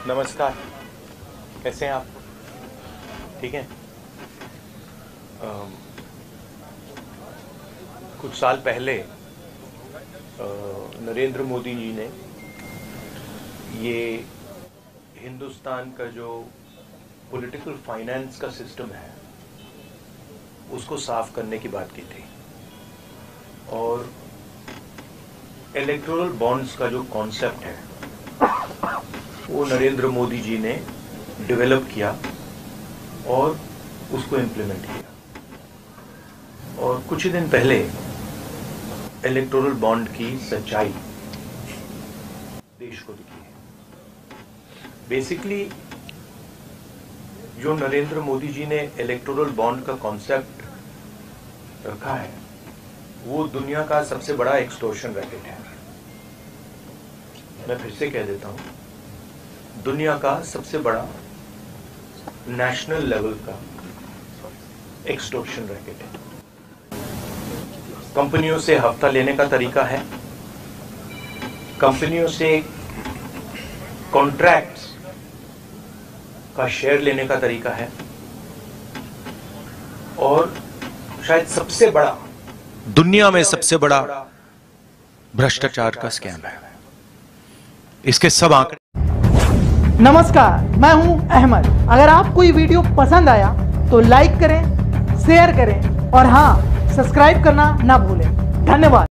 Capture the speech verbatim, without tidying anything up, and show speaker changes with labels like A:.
A: नमस्कार, कैसे हैं आप? ठीक हैं। कुछ साल पहले नरेंद्र मोदी जी ने ये हिंदुस्तान का जो पॉलिटिकल फाइनेंस का सिस्टम है उसको साफ करने की बात की थी, और इलेक्टोरल बॉन्ड्स का जो कॉन्सेप्ट है वो नरेंद्र मोदी जी ने डेवलप किया और उसको इम्प्लीमेंट किया। और कुछ ही दिन पहले इलेक्टोरल बॉन्ड की सच्चाई देश को दिखी है। बेसिकली जो नरेंद्र मोदी जी ने इलेक्टोरल बॉन्ड का कॉन्सेप्ट रखा है वो दुनिया का सबसे बड़ा एक्सटॉर्शन रैकेट है। मैं फिर से कह देता हूं, दुनिया का सबसे बड़ा नेशनल लेवल का एक्सटॉर्शन रैकेट है। कंपनियों से हफ्ता लेने का तरीका है, कंपनियों से कॉन्ट्रैक्ट्स का शेयर लेने का तरीका है, और शायद सबसे बड़ा, दुनिया में सबसे बड़ा भ्रष्टाचार का स्कैम है। इसके सब आंकड़े।
B: नमस्कार, मैं हूं अहमद। अगर आपको ये वीडियो पसंद आया तो लाइक करें, शेयर करें और हां, सब्सक्राइब करना ना भूलें। धन्यवाद।